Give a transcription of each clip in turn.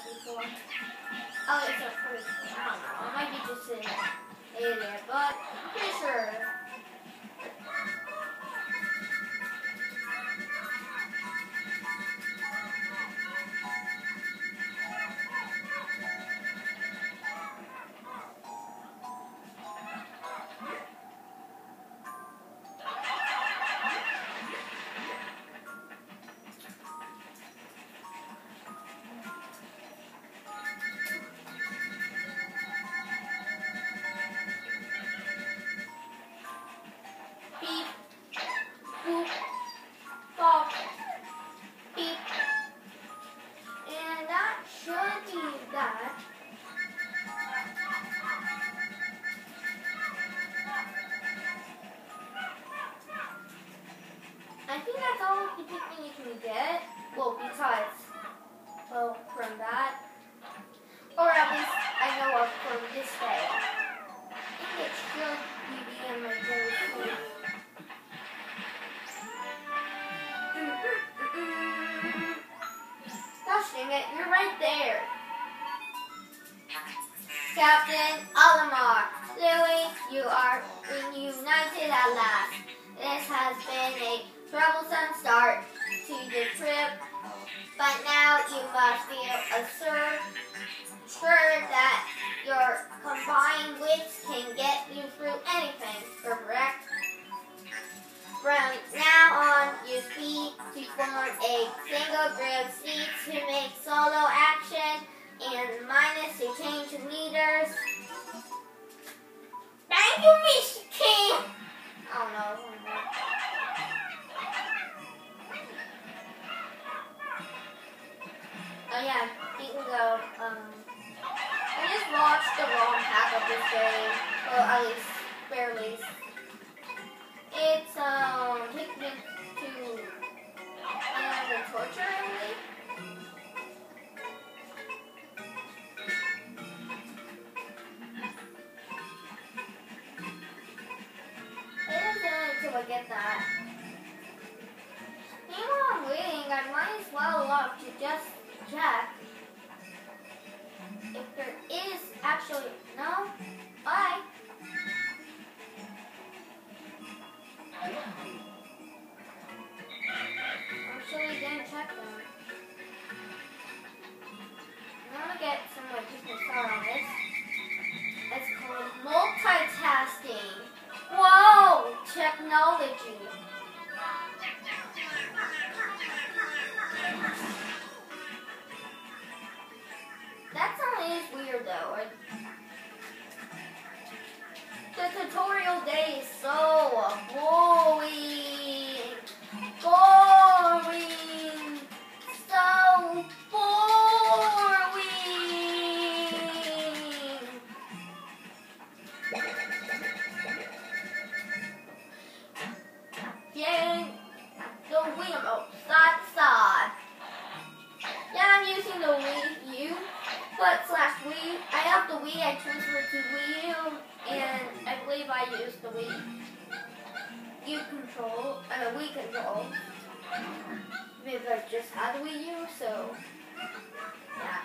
before. Oh, it's a person. I don't know. It might be just an alien, but I'm pretty sure. Beep, boop, bop, beep. And that should be that. I think that's all the Pikmin you can get. Well, besides, well, from that. Or at least I know of from this day. I think it should be in my very soon. Gosh dang it, you're right there. Captain Olimar, Louie, you are reunited at last. This has been a troublesome start to the trip, but now you must feel assured that your combined wits can get you through anything, correct? From now on, you speak to form a single group, speak to make solo action, and minus to change leaders. Thank you, Mr. King! I don't know. Oh yeah, you can go, I just watched the wrong half of this game. Well, at least, barely. It's, taking me to another torture, I believe. Until I get that. Meanwhile I'm waiting, I might as well look to just check if there is actually no. Bye. Actually didn't check them. I'm gonna get some more people start on this. It's called multitasking. Whoa! Technology. That sound is weird though. The tutorial day is so boring. Boring. So boring. Getting the Wii remote side to side. Yeah, I'm using the Wii U, but / Wii. I have the Wii, I transferred to Wii U, and I believe I used the Wii U control, Wii control. Because I just had the Wii U, so yeah.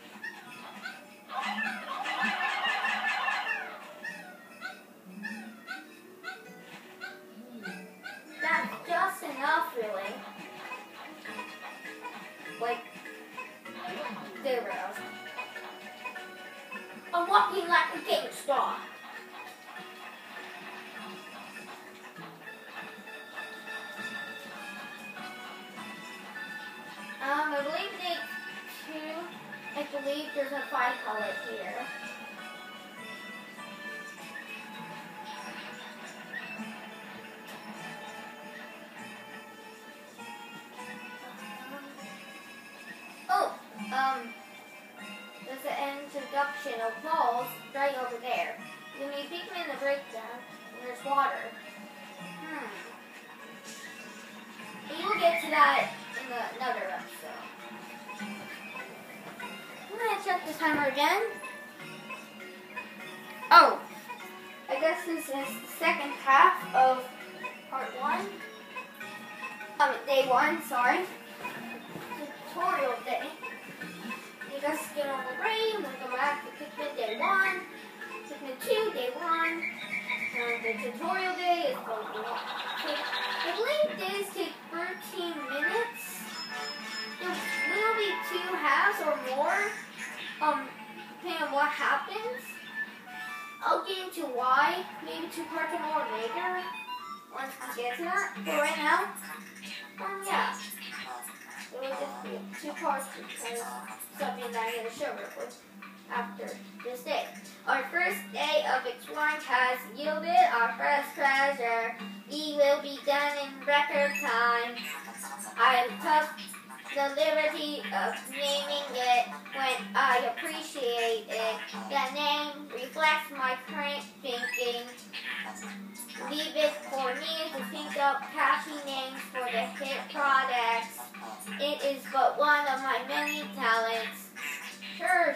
That's just enough, really. Like, there we go. I'm walking like a game star. I believe there's a 5 color here. There's an introduction of balls right over there. When you peek in the breakdown, there's water. We will get to that in another episode. I'm gonna check the timer again. Oh, I guess this is the second half of part 1. Day 1, sorry. Tutorial day. You guys get on the brain. Welcome back to Pikmin Day 1. Pikmin 2, Day 1. And the tutorial day is going to take, I believe days take 13 minutes. There will be 2 halves or more, depending on what happens. I'll get into why, maybe 2 parts or more later, once we get to that. But right now, yeah. It will just be 2 parts because something that I'm going to show real quick after this day. Our first day of exploring has yielded our first treasure. We will be done in record time. I took the liberty of naming it when I appreciate it. The name reflects my current thinking. Leave it for me to think up catchy names for the hit products. It is but one of my many talents. Sure,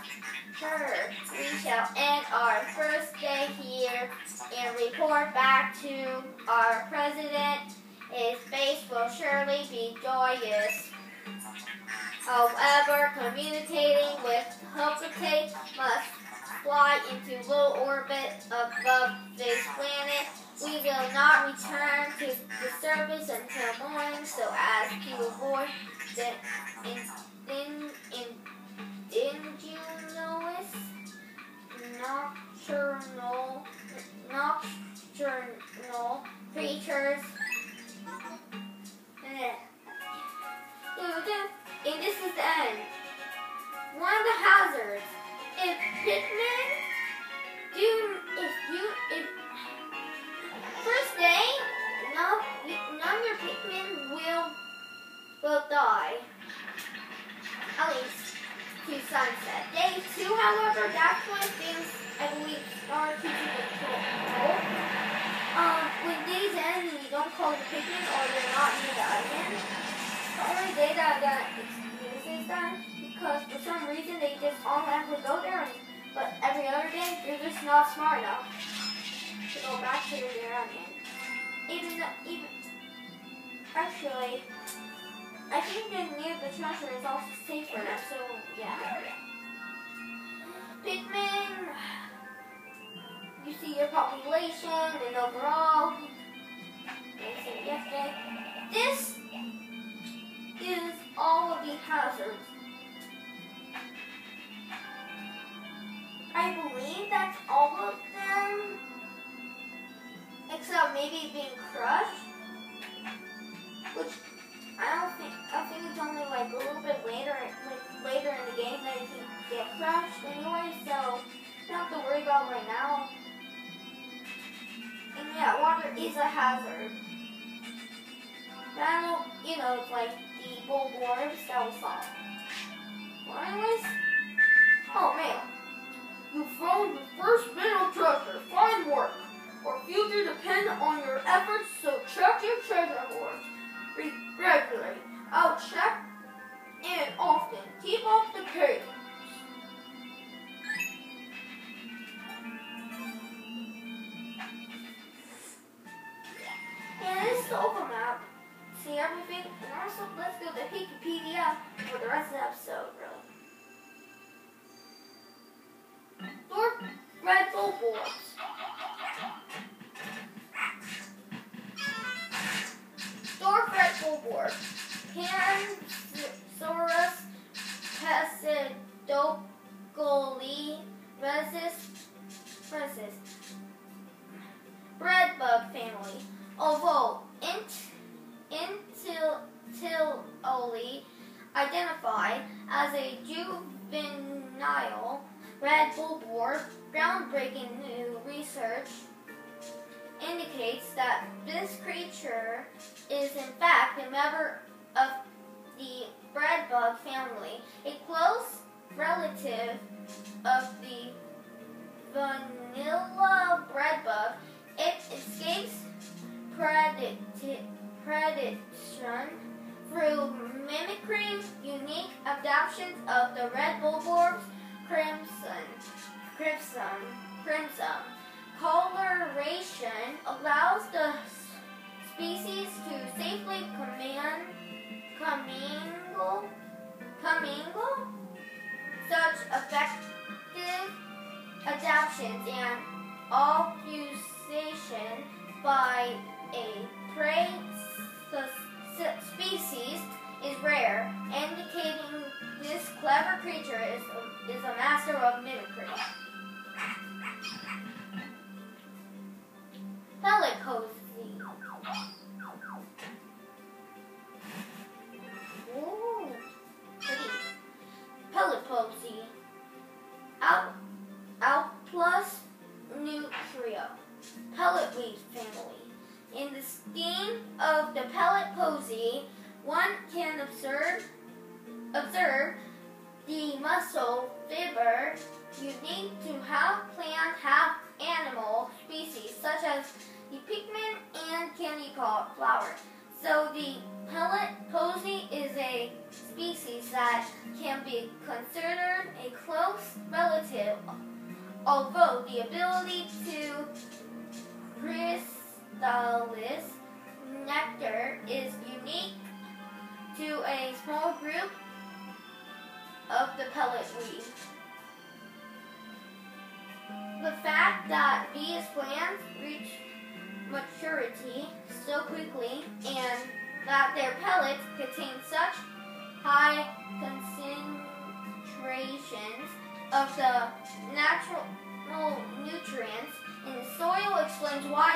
we shall end our first day here and report back to our president. His face will surely be joyous. However, communicating with Hopitate must fly into low orbit above this planet. We will not return to the surface until morning so as to avoid the indigenous nocturnal creatures. And this is the end. One of the hazards. If Pikmin first day, none of your Pikmin will die. At least to sunset. Day 2, however, that's when things, I believe, start to control. When days end and you don't call the Pikmin or you're not near the island, the only day that I'm gonna excuse is that because for some reason they just automatically go there, but every other day you're just not smart enough to go back to your island. Even actually, I think that near the treasure is also safe for them. So yeah, Pikmin. You see your population and overall. Yesterday, this is all of the hazards. I believe that's all of them, except maybe being crushed, which I think it's only like a little bit later in the game that you can get crushed anyway, so you don't have to worry about right now. And yeah, water is a hazard. Now, it's like the Bulborbs that we saw. Well, anyways, oh man, you found the first bit of treasure. Fine work. Our future depends on your efforts, so check your treasure hoard regularly. I'll check in often. Keep up the pace. Yeah, this is the open map. See everything? And also, let's go to Wikipedia for the rest of the episode, really. Dwarf Red Bulborbs. Dwarf Red Bulborb. Pansaurus Pasidocoli Resis. Breadbug family. Although Intiloli identified as a juvenile Red Bulborb, groundbreaking new research indicates that this creature is in fact a member of the breadbug family, a close relative of the vanilla breadbug. It escapes predation through mimicking unique adaptations of the Red Bulborb's crimson. Coloration allows the species to safely commingle such effective adaptations and obfuscation by a prey species is rare, indicating this clever creature is a master of mimicry. Pellet posy. Ooh, pretty. Pellet posy. Alplus nutria. Pellet weed family. In the scheme of the pellet posy, one can observe the muscle fiber unique to half plant, half animal species, such as the pigment and candy flower. So the pellet posy is a species that can be considered a close relative, although the ability to chrysalis nectar is unique to a small group of the pellet weed. The fact that these plants reach maturity so quickly and that their pellets contain such high concentrations of the natural nutrients in the soil explains why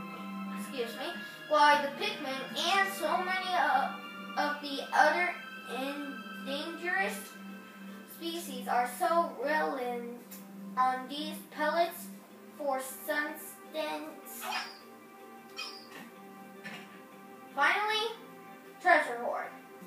the pigment and so many of the other endangered species are so reliant on these pellets for sustenance. Finally, treasure hoard.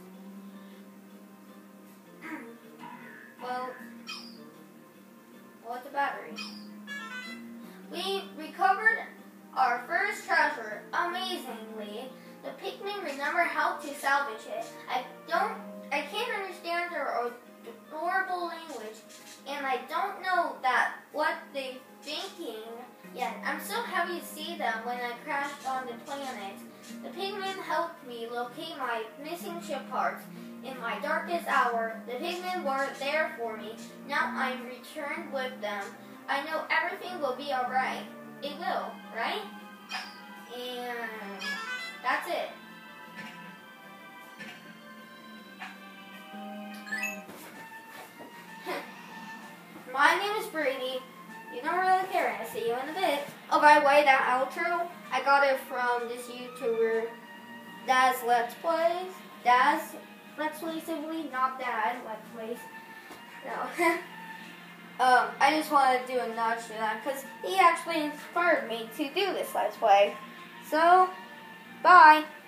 Well, what's a battery? We recovered our first treasure amazingly. The pigmen remember how to salvage it. I can't understand their adorable language, and I don't know what they're thinking yet. I'm so happy to see them when I crashed on the planet. The pigmen helped me locate my missing ship parts in my darkest hour. The pigmen were there for me. Now I'm returned with them. I know everything will be alright. It will, right? And that's it. My name is Brady. You don't really care. I'll see you in a bit. Oh, by the way, that outro, I got it from this YouTuber, Daz Let's Plays. Daz Let's Plays simply, not Dad Let's Plays. No. I just wanted to do a nudge to that because he actually inspired me to do this Let's Play. So, bye.